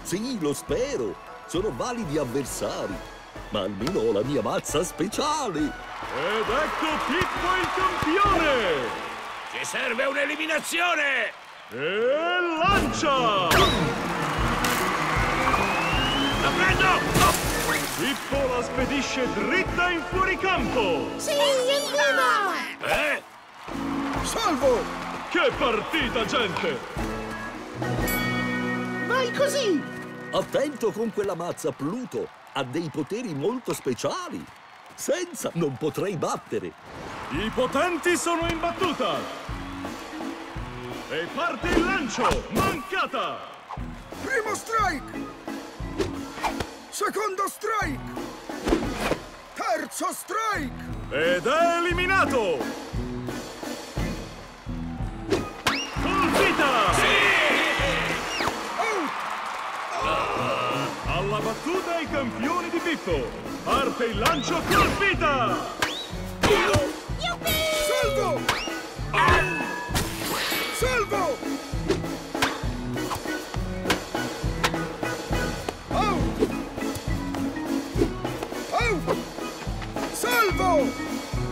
Sì, lo spero. Sono validi avversari. Ma almeno ho la mia mazza speciale. Ed ecco Pippo il campione! Ci serve un'eliminazione! E lancia! La prendo! Pippo la spedisce dritta in fuoricampo! Sì, evviva! Salvo! Che partita, gente! Vai così! Attento con quella mazza, Pluto. Ha dei poteri molto speciali. Senza non potrei battere. I potenti sono in battuta! E parte il lancio! Mancata! Primo strike! Secondo strike! Terzo strike! Ed è eliminato! Colpita! Alla battuta i campioni di Pippo! Parte il lancio, colpita! Salvo! Salvo! Oh! Oh! Salvo!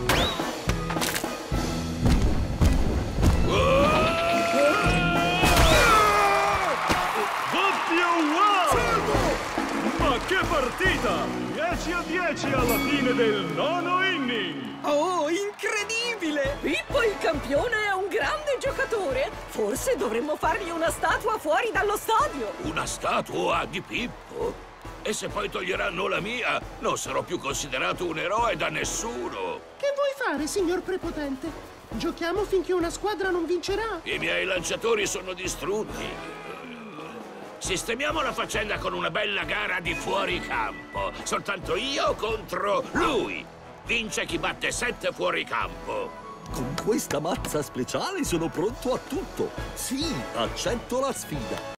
Doppio wow! Salvo! Ma che partita! 10-10 alla fine del nono inning! Oh, incredibile! Pippo il campione è un grande giocatore! Forse dovremmo fargli una statua fuori dallo stadio! Una statua di Pippo? E se poi toglieranno la mia, non sarò più considerato un eroe da nessuno! Che vuoi fare, signor prepotente? Giochiamo finché una squadra non vincerà. I miei lanciatori sono distrutti. Sistemiamo la faccenda con una bella gara di fuoricampo. Soltanto io contro lui. Vince chi batte 7 fuoricampo. Con questa mazza speciale sono pronto a tutto. Sì, accetto la sfida.